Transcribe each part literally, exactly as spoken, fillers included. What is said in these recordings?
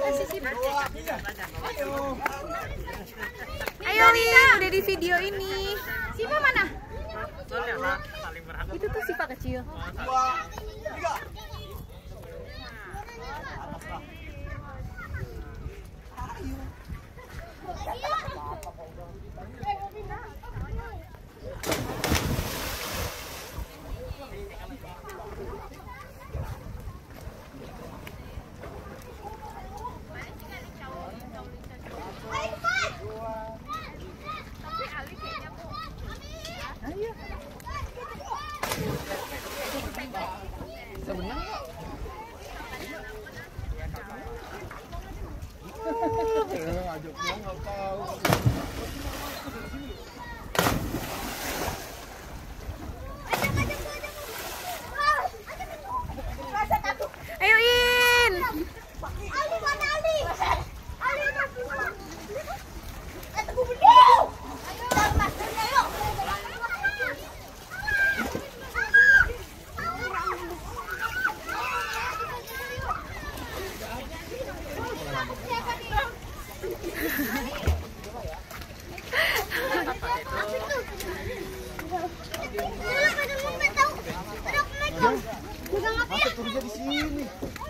Ayo Lina, udah di video ini. Siva mana? Itu tuh Siva kecil. Ayo In. Ali mana Ali? Ali masuk. Eh tunggu dulu. Ayo masuknya yuk. Turunnya di sini.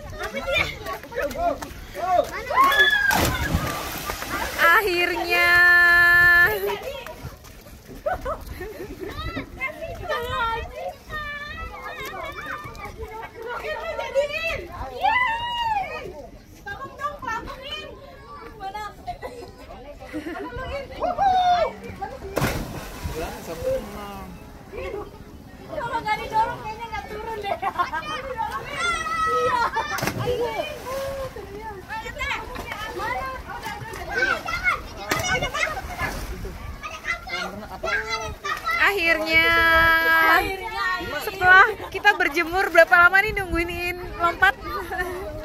Akhirnya. Kalau nggak didorong kayaknya nggak turun deh. Iya. Ayo. Akhirnya. Setelah kita berjemur berapa lama nih nungguin lompat?